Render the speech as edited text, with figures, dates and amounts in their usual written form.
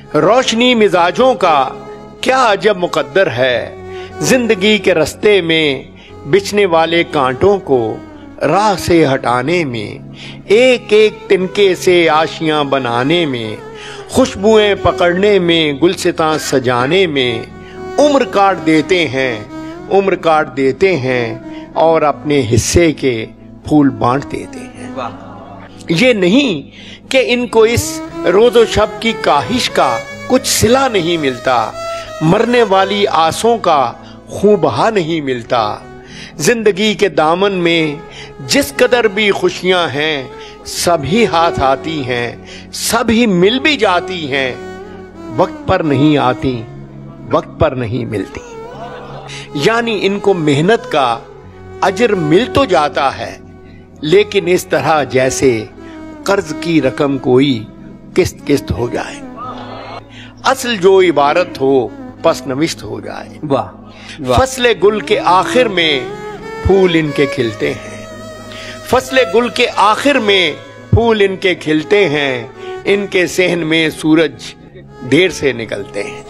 रोशनी मिजाजों का क्या अजब मुकद्दर है, जिंदगी के रस्ते में बिछने वाले कांटों को राह से हटाने में, एक एक तिनके से आशियां बनाने में, खुशबुएं पकड़ने में, गुलसितां सजाने में उम्र काट देते हैं और अपने हिस्से के फूल बांट देते हैं। ये नहीं कि इनको इस रोजो शब की काहिश का कुछ सिला नहीं मिलता, मरने वाली आसों का खून बहा नहीं मिलता। जिंदगी के दामन में जिस कदर भी खुशियां हैं, सभी हाथ आती हैं, सभी मिल भी जाती हैं, वक्त पर नहीं आती, वक्त पर नहीं मिलती। यानी इनको मेहनत का अजर मिल तो जाता है, लेकिन इस तरह जैसे कर्ज की रकम कोई किस्त किस्त हो जाए, असल जो इबारत हो पस नविश्त हो जाए। वाह। फसले गुल के आखिर में फूल इनके खिलते हैं, फसले गुल के आखिर में फूल इनके खिलते हैं, इनके सहन में सूरज देर से निकलते हैं।